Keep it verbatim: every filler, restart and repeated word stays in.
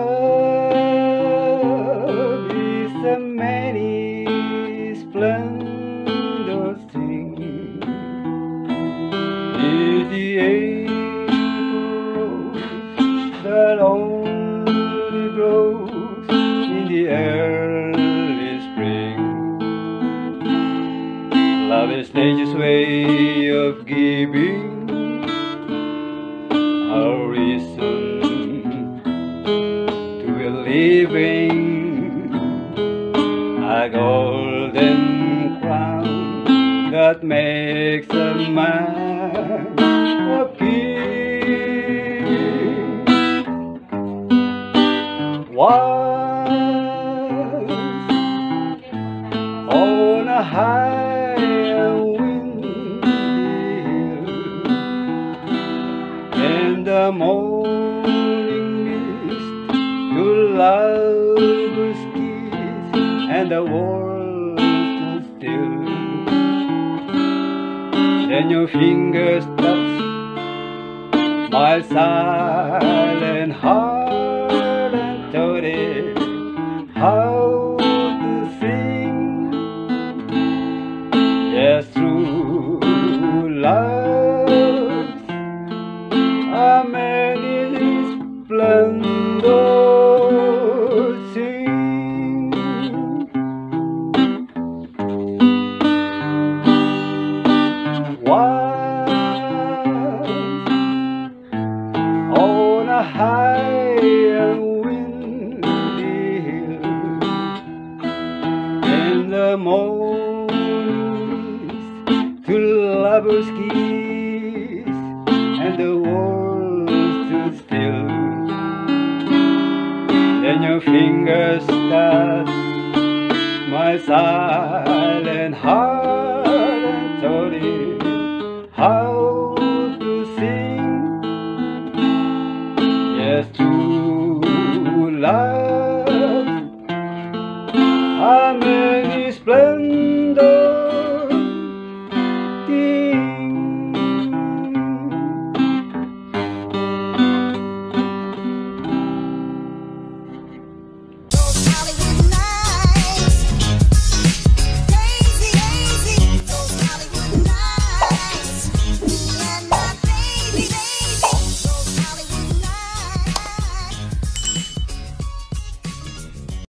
Love is a many splendid thing. Is the April rose that only grows in the early spring. Love is nature's way of giving a reason to be living, a golden crown that makes a man a king. Once on a high and windy hill, in the morning mist, two lovers kiss, and the world stood still. Then your fingers touch my silent heart and taught it how to sing. Yes, true love, a many splendid thing. Once on a high and windy hill, in the morning mist, two lovers kiss, and the world stood still. Then your fingers touch my silent heart